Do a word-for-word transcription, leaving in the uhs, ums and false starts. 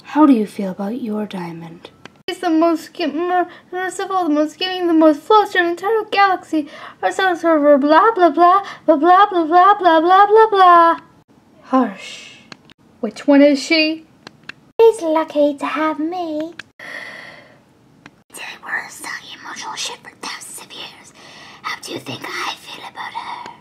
How do you feel about your diamond? He's the most, most of all, the most giving, the most floats in the entire galaxy. Our sun server, blah blah blah, blah blah blah blah blah blah blah blah. Hush. Which one is she? He's lucky to have me. They were stuck in emotional shit for thousands of years. How do you think I feel about her?